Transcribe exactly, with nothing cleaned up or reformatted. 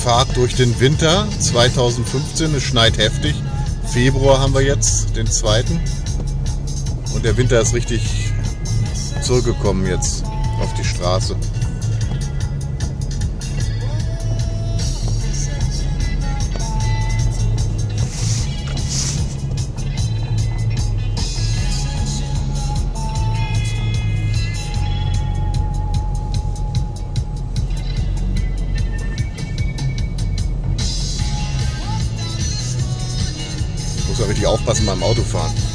Fahrt durch den Winter zweitausendfünfzehn. Es schneit heftig. Februar haben wir jetzt, den zweiten. Und der Winter ist richtig zurückgekommen jetzt auf die Straße. Ich muss ja richtig aufpassen beim Autofahren.